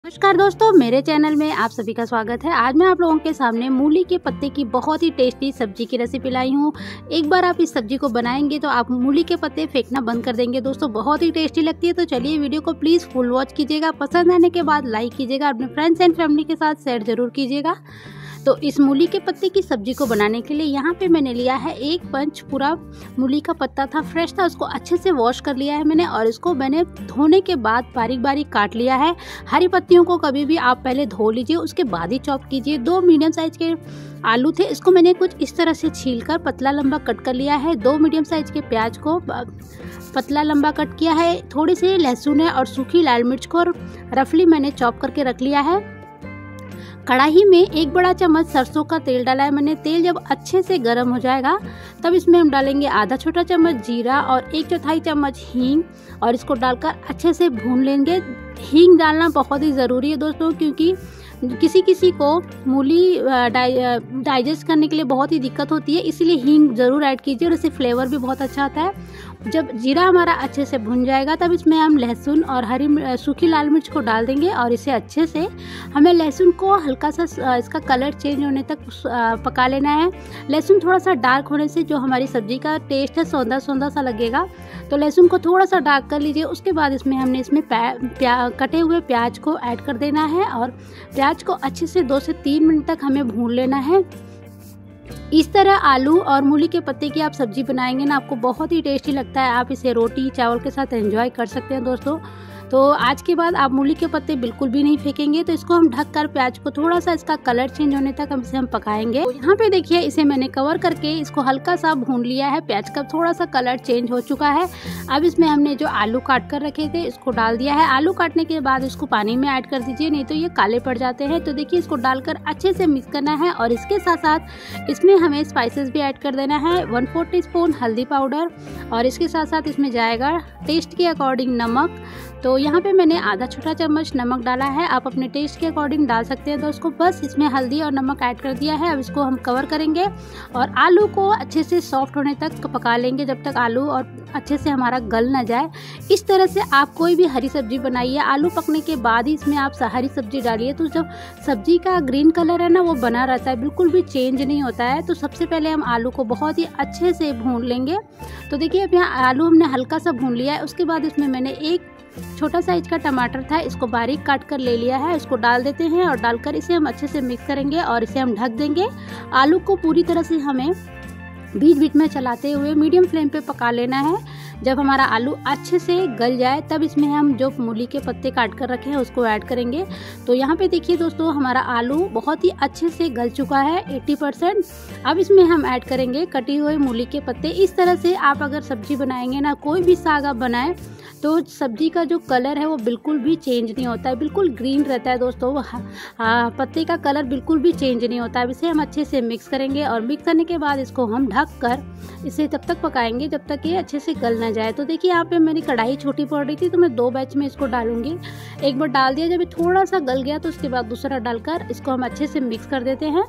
नमस्कार दोस्तों, मेरे चैनल में आप सभी का स्वागत है। आज मैं आप लोगों के सामने मूली के पत्ते की बहुत ही टेस्टी सब्जी की रेसिपी लाई हूँ। एक बार आप इस सब्जी को बनाएंगे तो आप मूली के पत्ते फेंकना बंद कर देंगे। दोस्तों बहुत ही टेस्टी लगती है। तो चलिए वीडियो को प्लीज़ फुल वॉच कीजिएगा। पसंद आने के बाद लाइक कीजिएगा, अपने फ्रेंड्स एंड फैमिली के साथ शेयर जरूर कीजिएगा। तो इस मूली के पत्ते की सब्जी को बनाने के लिए यहाँ पे मैंने लिया है एक पंच पूरा मूली का पत्ता था, फ्रेश था। उसको अच्छे से वॉश कर लिया है मैंने और इसको मैंने धोने के बाद बारीक बारीक काट लिया है। हरी पत्तियों को कभी भी आप पहले धो लीजिए, उसके बाद ही चॉप कीजिए। 2 मीडियम साइज के आलू थे, इसको मैंने कुछ इस तरह से छीलकर पतला लंबा कट कर लिया है। 2 मीडियम साइज के प्याज को पतला लंबा कट किया है। थोड़ी सी लहसुन है और सूखी लाल मिर्च को रफली मैंने चॉप करके रख लिया है। कढ़ाई में 1 बड़ा चम्मच सरसों का तेल डाला है मैंने। तेल जब अच्छे से गर्म हो जाएगा तब इसमें हम डालेंगे आधा छोटा चम्मच जीरा और 1/4 चम्मच हींग और इसको डालकर अच्छे से भून लेंगे। हींग डालना बहुत ही ज़रूरी है दोस्तों, क्योंकि किसी को मूली डाइजेस्ट करने के लिए बहुत ही दिक्कत होती है, इसीलिए हींग ज़रूर ऐड कीजिए और इससे फ्लेवर भी बहुत अच्छा आता है। जब जीरा हमारा अच्छे से भुन जाएगा तब इसमें हम लहसुन और सूखी लाल मिर्च को डाल देंगे और इसे अच्छे से हमें लहसुन को हल्का सा इसका कलर चेंज होने तक पका लेना है। लहसुन थोड़ा सा डार्क होने से जो हमारी सब्जी का टेस्ट है सौंधा सौंधा सा लगेगा, तो लहसुन को थोड़ा सा डार्क कर लीजिए। उसके बाद हमने इसमें कटे हुए प्याज को ऐड कर देना है और प्याज को अच्छे से 2 से 3 मिनट तक हमें भून लेना है। इस तरह आलू और मूली के पत्ते की आप सब्जी बनाएंगे ना, आपको बहुत ही टेस्टी लगता है। आप इसे रोटी चावल के साथ एंजॉय कर सकते हैं दोस्तों। तो आज के बाद आप मूली के पत्ते बिल्कुल भी नहीं फेंकेंगे। तो इसको हम ढककर प्याज को थोड़ा सा इसका कलर चेंज होने तक हम पकाएंगे। तो यहाँ पे देखिए इसे मैंने कवर करके इसको हल्का सा भून लिया है। प्याज का थोड़ा सा कलर चेंज हो चुका है। अब इसमें हमने जो आलू काट कर रखे थे इसको डाल दिया है। आलू काटने के बाद इसको पानी में ऐड कर दीजिए, नहीं तो ये काले पड़ जाते हैं। तो देखिए इसको डालकर अच्छे से मिक्स करना है और इसके साथ साथ इसमें हमें स्पाइसेस भी ऐड कर देना है। 1/4 टीस्पून हल्दी पाउडर और इसके साथ साथ इसमें जाएगा टेस्ट के अकॉर्डिंग नमक। तो यहाँ पे मैंने आधा छोटा चम्मच नमक डाला है, आप अपने टेस्ट के अकॉर्डिंग डाल सकते हैं। तो उसको बस इसमें हल्दी और नमक ऐड कर दिया है। अब इसको हम कवर करेंगे और आलू को अच्छे से सॉफ्ट होने तक पका लेंगे, जब तक आलू और अच्छे से हमारा गल ना जाए। इस तरह से आप कोई भी हरी सब्जी बनाइए, आलू पकने के बाद ही इसमें आप हरी सब्जी डालिए, तो जब सब्जी का ग्रीन कलर है ना वो बना रहता है, बिल्कुल भी चेंज नहीं होता है। तो सबसे पहले हम आलू को बहुत ही अच्छे से भून लेंगे। तो देखिए अब यहाँ आलू हमने हल्का सा भून लिया है। उसके बाद इसमें मैंने एक छोटा साइज का टमाटर था, इसको बारीक काट कर ले लिया है। इसको डाल देते हैं और डालकर इसे हम अच्छे से मिक्स करेंगे और इसे हम ढक देंगे। आलू को पूरी तरह से हमें बीच बीच में चलाते हुए मीडियम फ्लेम पे पका लेना है। जब हमारा आलू अच्छे से गल जाए तब इसमें हम जो मूली के पत्ते काट कर रखे हैं उसको ऐड करेंगे। तो यहाँ पे देखिए दोस्तों हमारा आलू बहुत ही अच्छे से गल चुका है 80%। अब इसमें हम ऐड करेंगे कटी हुई मूली के पत्ते। इस तरह से आप अगर सब्जी बनाएंगे ना, कोई भी साग आप बनाएं तो सब्जी का जो कलर है वो बिल्कुल भी चेंज नहीं होता है, बिल्कुल ग्रीन रहता है दोस्तों। पत्ते का कलर बिल्कुल भी चेंज नहीं होता है। इसे हम अच्छे से मिक्स करेंगे और मिक्स करने के बाद इसको हम ढक कर इसे तब तक पकाएंगे जब तक ये अच्छे से गल ना जाए। तो देखिए यहाँ पे मेरी कढ़ाई छोटी पड़ रही थी तो मैं 2 बैच में इसको डालूंगी। एक बार डाल दिया, जब ये थोड़ा सा गल गया तो उसके बाद दूसरा डालकर इसको हम अच्छे से मिक्स कर देते हैं।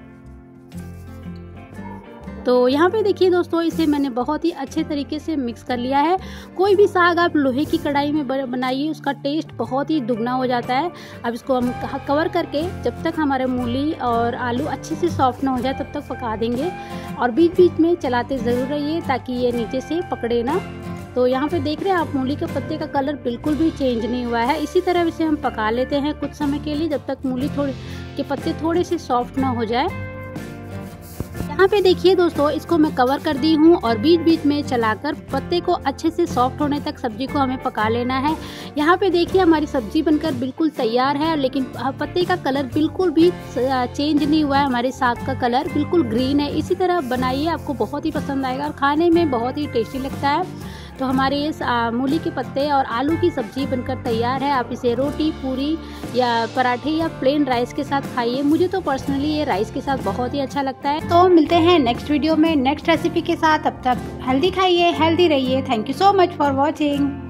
तो यहाँ पे देखिए दोस्तों इसे मैंने बहुत ही अच्छे तरीके से मिक्स कर लिया है। कोई भी साग आप लोहे की कढ़ाई में बनाइए, उसका टेस्ट बहुत ही दुगना हो जाता है। अब इसको हम कवर करके जब तक हमारे मूली और आलू अच्छे से सॉफ्ट ना हो जाए तब तक पका देंगे और बीच बीच में चलाते ज़रूर रहिए ताकि ये नीचे से पकड़े ना। तो यहाँ पे देख रहे हैं आप मूली के पत्ते का कलर बिल्कुल भी चेंज नहीं हुआ है। इसी तरह इसे हम पका लेते हैं कुछ समय के लिए, जब तक मूली के पत्ते थोड़े से सॉफ्ट ना हो जाए। यहाँ पे देखिए दोस्तों इसको मैं कवर कर दी हूँ और बीच बीच में चलाकर पत्ते को अच्छे से सॉफ्ट होने तक सब्जी को हमें पका लेना है। यहाँ पे देखिए हमारी सब्जी बनकर बिल्कुल तैयार है, लेकिन पत्ते का कलर बिल्कुल भी चेंज नहीं हुआ है। हमारे साग का कलर बिल्कुल ग्रीन है। इसी तरह बनाइए, आपको बहुत ही पसंद आएगा और खाने में बहुत ही टेस्टी लगता है। तो हमारे इस मूली के पत्ते और आलू की सब्जी बनकर तैयार है। आप इसे रोटी, पूरी या पराठे या प्लेन राइस के साथ खाइए। मुझे तो पर्सनली ये राइस के साथ बहुत ही अच्छा लगता है। तो मिलते हैं नेक्स्ट वीडियो में नेक्स्ट रेसिपी के साथ। तब तक हेल्दी खाइए, हेल्दी रहिए। Thank you so much for watching.